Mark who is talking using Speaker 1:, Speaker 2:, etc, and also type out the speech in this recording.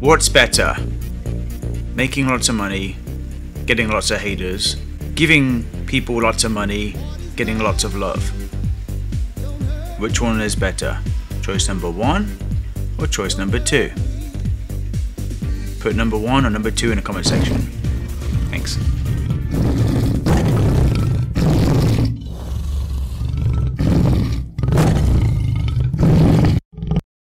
Speaker 1: What's better? Making lots of money, getting lots of haters, giving people lots of money, getting lots of love. Which one is better? Choice number 1 or choice number 2? Put number 1 or number 2 in the comment section. Thanks.